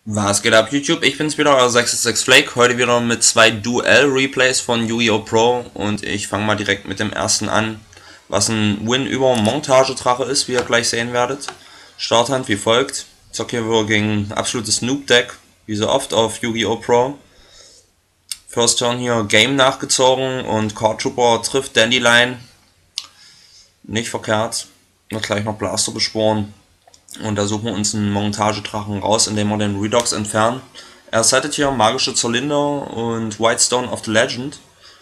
Was geht ab YouTube? Ich bin's wieder, euer 66 Flake, heute wieder mit zwei Duell-Replays von Yu-Gi-Oh! Pro und ich fange mal direkt mit dem ersten an, was ein Win über Montagedrache ist, wie ihr gleich sehen werdet. Starthand wie folgt: Zock hier wieder gegen absolutes Noob-Deck, wie so oft auf Yu-Gi-Oh! Pro. First Turn hier Game nachgezogen und Card Trooper trifft Dandelion, nicht verkehrt, wird gleich noch Blaster beschworen. Und da suchen wir uns einen Montagedrachen raus, indem wir den Redox entfernen. Er settet hier magische Zylinder und Whitestone of the Legend.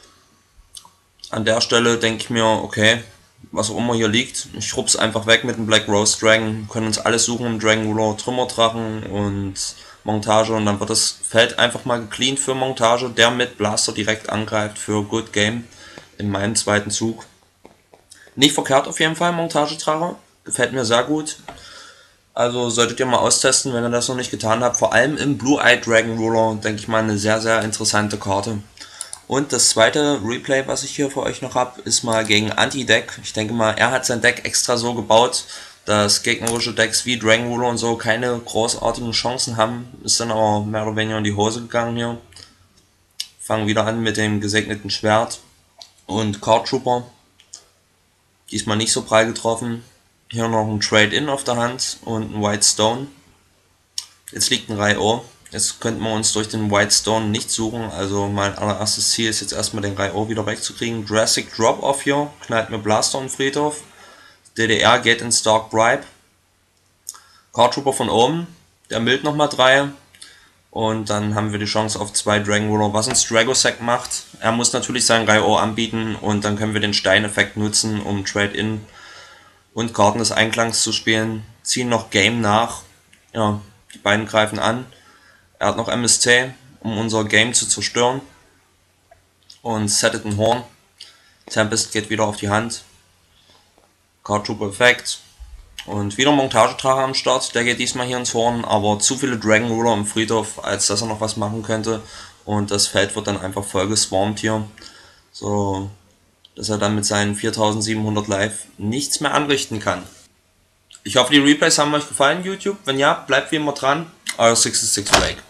An der Stelle denke ich mir, okay, was auch immer hier liegt, ich rup's einfach weg mit dem Black Rose Dragon. Wir können uns alles suchen im Dragon Ruler, Trümmerdrachen und Montage, und dann wird das Feld einfach mal gecleant für Montage, der mit Blaster direkt angreift für Good Game in meinem zweiten Zug. Nicht verkehrt auf jeden Fall, Montagedrache, gefällt mir sehr gut. Also solltet ihr mal austesten, wenn ihr das noch nicht getan habt. Vor allem im Blue-Eye Dragon Ruler, denke ich mal, eine sehr, sehr interessante Karte. Und das zweite Replay, was ich hier für euch noch habe, ist mal gegen Anti-Deck. Ich denke mal, er hat sein Deck extra so gebaut, dass gegnerische Decks wie Dragon Ruler und so keine großartigen Chancen haben. Ist dann aber mehr oder weniger in die Hose gegangen hier. Fangen wieder an mit dem gesegneten Schwert und Card Trooper. Diesmal nicht so prall getroffen. Hier noch ein Trade-In auf der Hand und ein White Stone. Jetzt liegt ein Raiou. Jetzt könnten wir uns durch den White Stone nicht suchen. Also mein allererstes Ziel ist jetzt erstmal den Raiou wieder wegzukriegen. Drastic Drop-Off hier. Knallt mir Blaster im Friedhof. DDR geht ins Dark Bribe. Card Trooper von oben. Der mildt nochmal 3. Und dann haben wir die Chance auf 2 Dragon Ruler, was uns Dragossack macht. Er muss natürlich seinen Raiou anbieten und dann können wir den Steineffekt nutzen, um Trade-In und Karten des Einklangs zu spielen, ziehen noch Game nach. Ja, die beiden greifen an. Er hat noch MST, um unser Game zu zerstören. Und settet ein Horn. Tempest geht wieder auf die Hand. Card Trooper Effekt. Und wieder Montagedrache am Start. Der geht diesmal hier ins Horn, aber zu viele Dragon Ruler im Friedhof, als dass er noch was machen könnte. Und das Feld wird dann einfach voll geswarmt hier. So, dass er dann mit seinen 4700 Live nichts mehr anrichten kann. Ich hoffe, die Replays haben euch gefallen, YouTube. Wenn ja, bleibt wie immer dran. Euer 66 Flake.